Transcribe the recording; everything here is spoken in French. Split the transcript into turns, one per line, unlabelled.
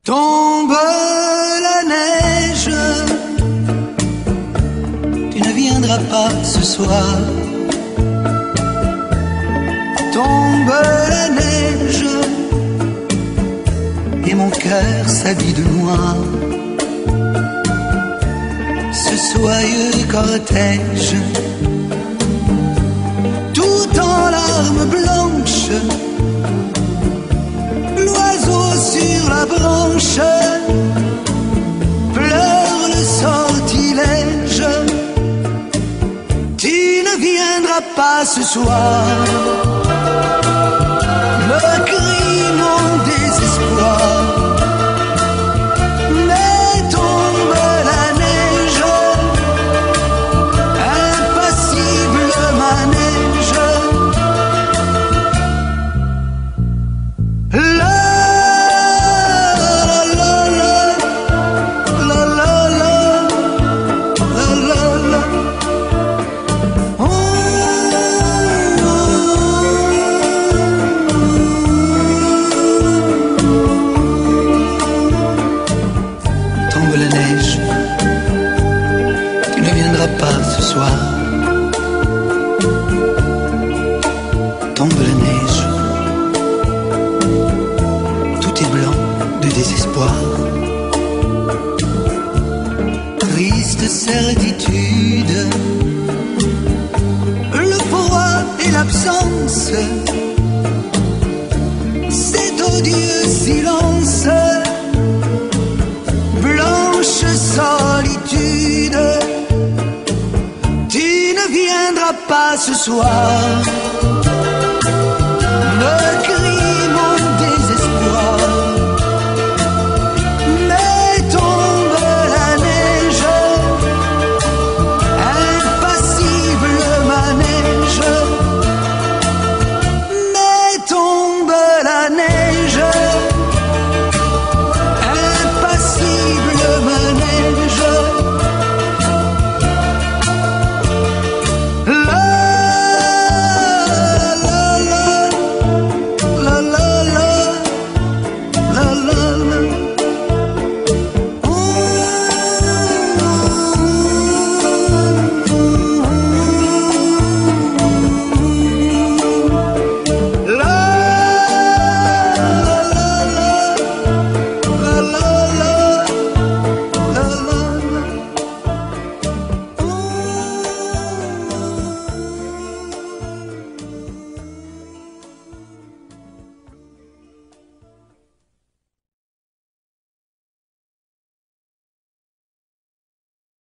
Tombe la neige, tu ne viendras pas ce soir. Tombe la neige, et mon cœur s'habille de noir. Ce soyeux cortège, tout en larmes blanches, l'oiseau sur la branche pleure le sortilège. Tu ne viendras pas ce soir, me crie mon désespoir. Mais tombe la neige, impassible manège. Pas ce soir. Tombe la neige, tout est blanc de désespoir. Triste certitude, le froid et l'absence, cet odieux silence, blanche solitude. Pas ce soir, me crie mon désespoir. Mais tombe la neige, impassible manège. Mais tombe la neige, impassible manège. La la la